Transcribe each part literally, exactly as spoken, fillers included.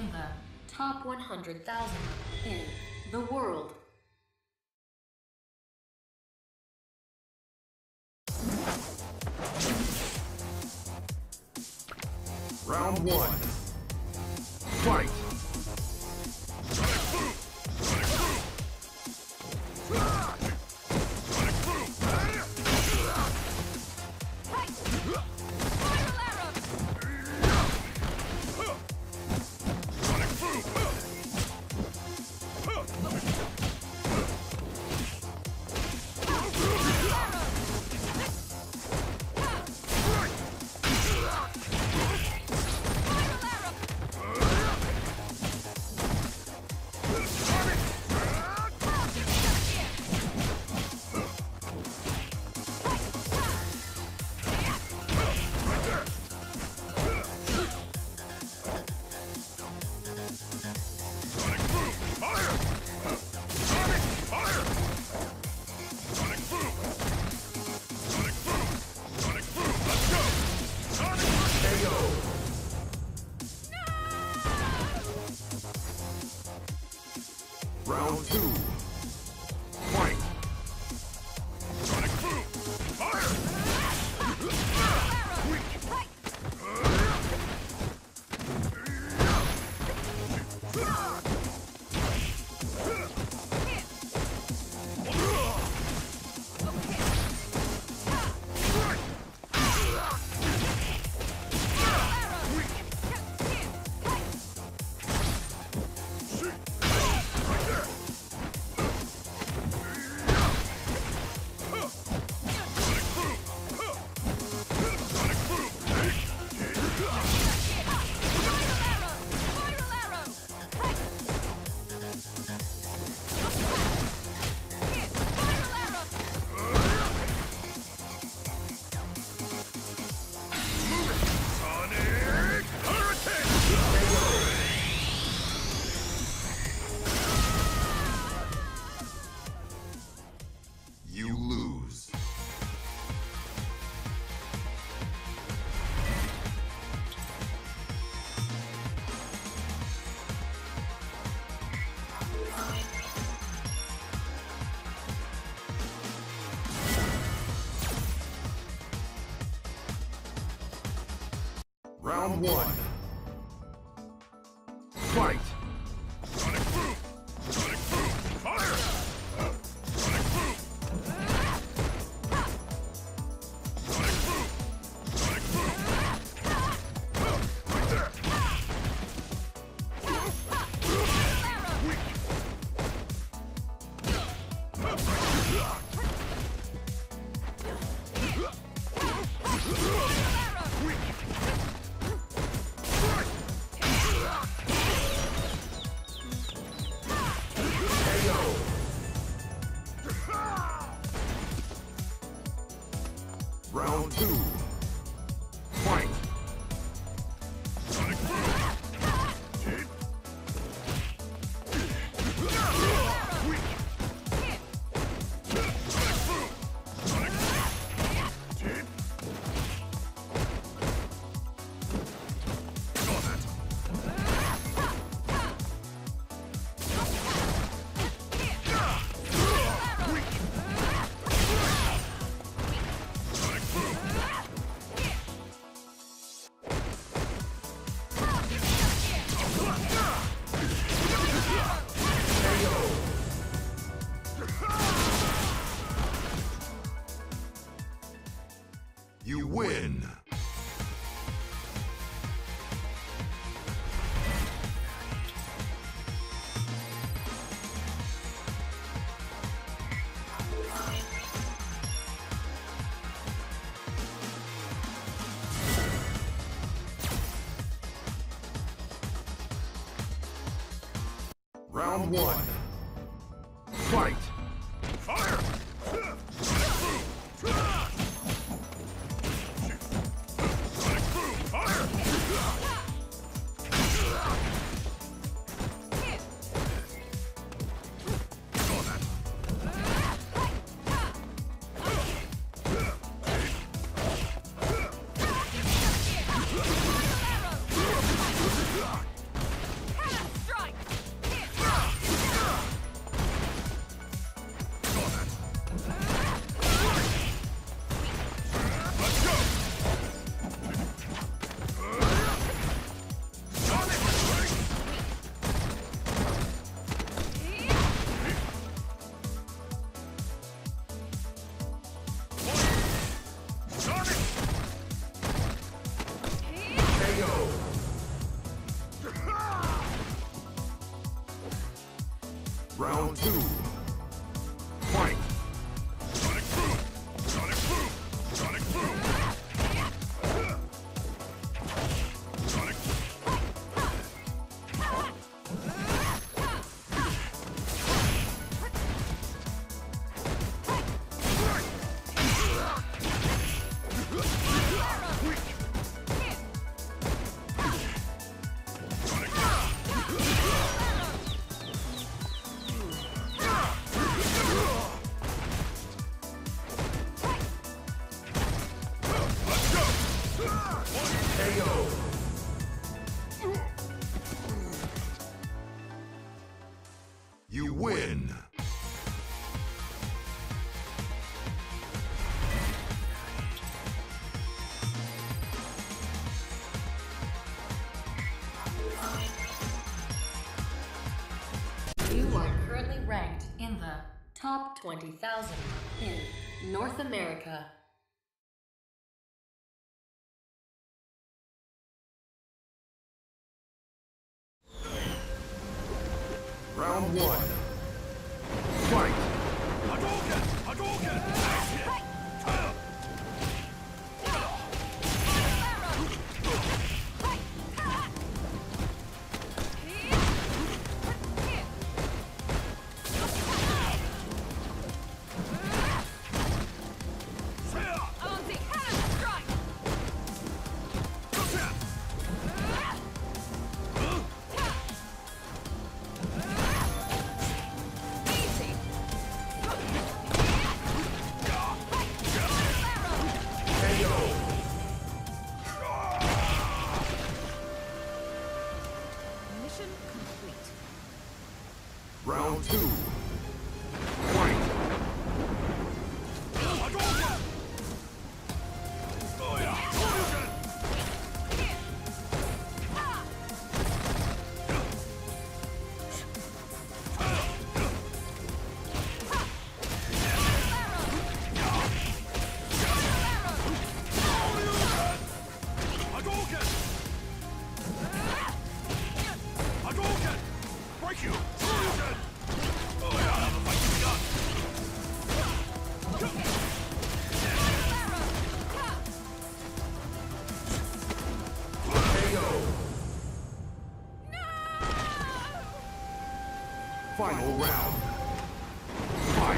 became the top one hundred thousand in the world. Round one. Fight! Round two. Fight! Sonic Boom! Fire! You lose. Round one. Fight! Sonic Boom! Sonic Boom! Fire! Sonic Boom! Sonic Boom! Sonic Boom! Right there! Weak! Round two. Fight! Sonic Boom! Hit! Weak! Sonic Boom! Sonic Boom! Hit! Saw that! Weak! Sonic Boom! You win! Round one. Fight! Fire! Sonic Boom! Sonic Boom! Fire! Saw that! two. Fight! Sonic Boom! Sonic Boom! Sonic Boom! Sonic You win! You are currently ranked in the top twenty thousand in North America. Round one. Fight! Hadouken! Hadouken! Nice hit! Time! Mission complete. Round two. Fight! Hadouken! Oh yeah! Hadouken! Hadouken! Hadouken! Break you! Hadouken! Oh yeah, now the fight's begun! K O! Final round. Fight!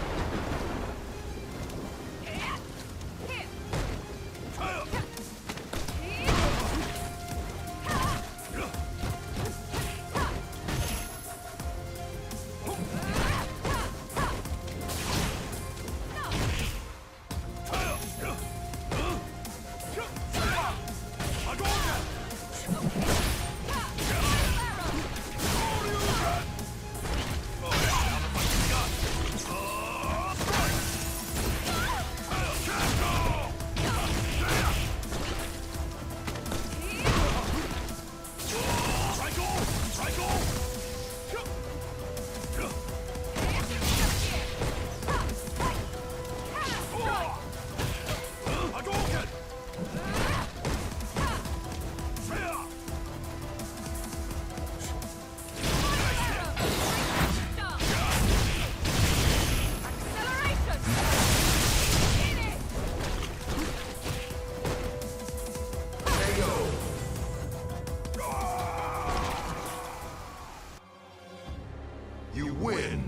You win!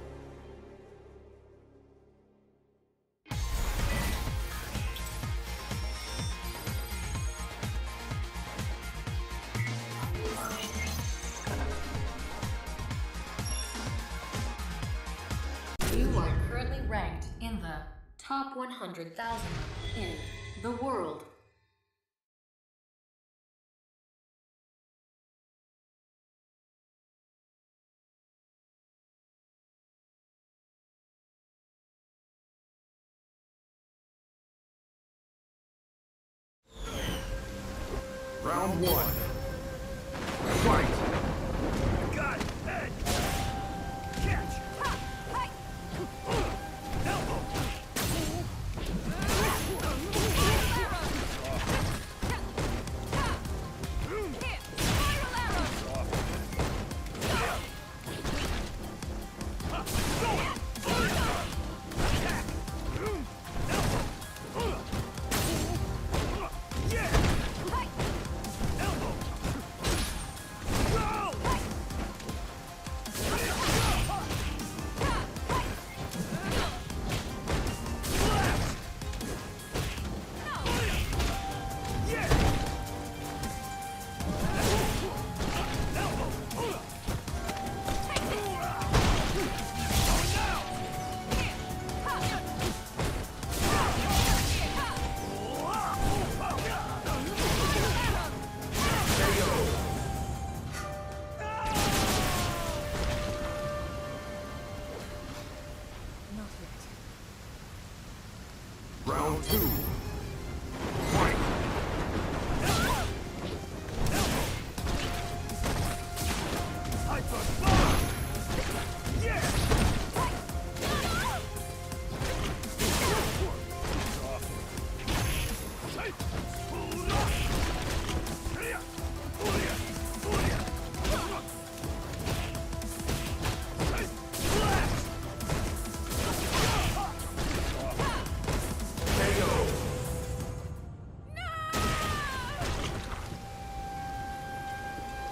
You are currently ranked in the top one hundred thousand in the world. Round one. Fight! Got it! Head! Catch! Elbow!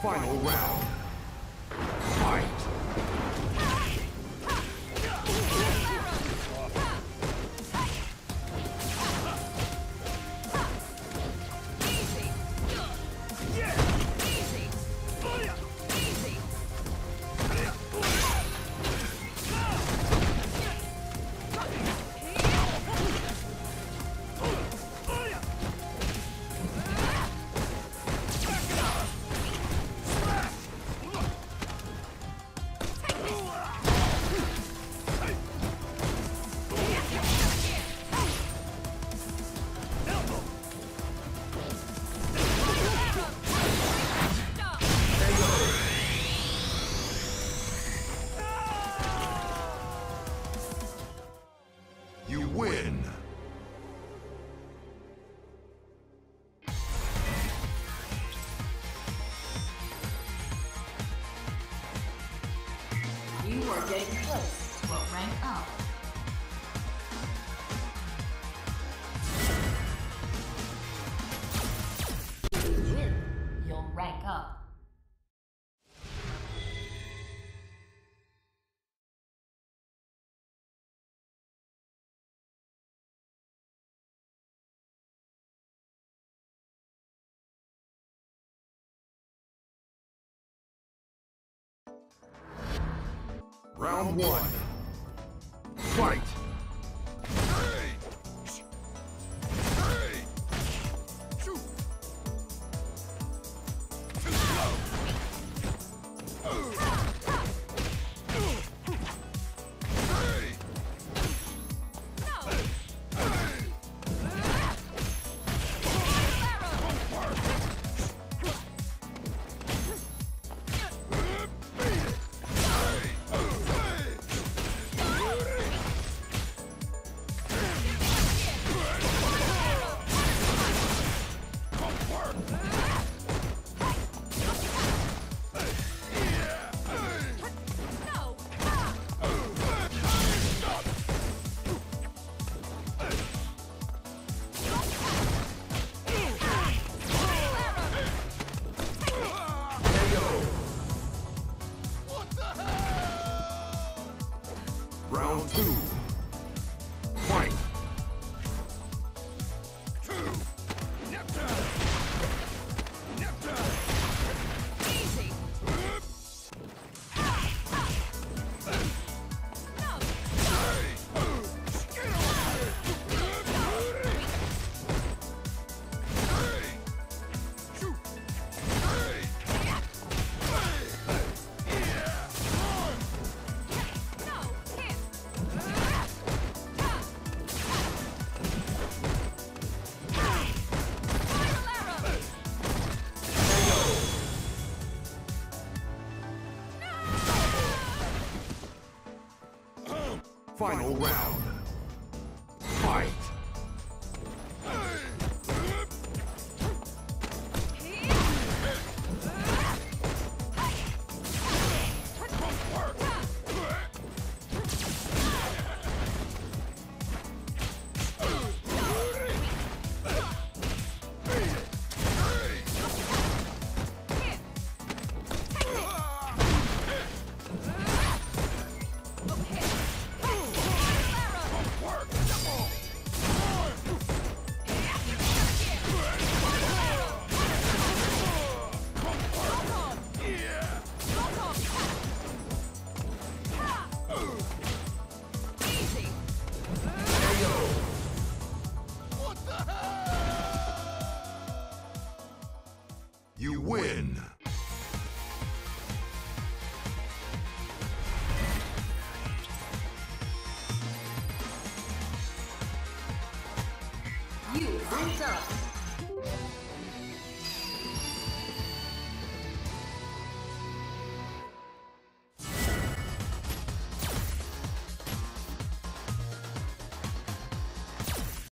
Final round. Fight! You win! You are getting close to a rank up. If you win, you'll rank up. Round one. Fight! Round two. Fight! Final round. Fight! You win! You ranked up.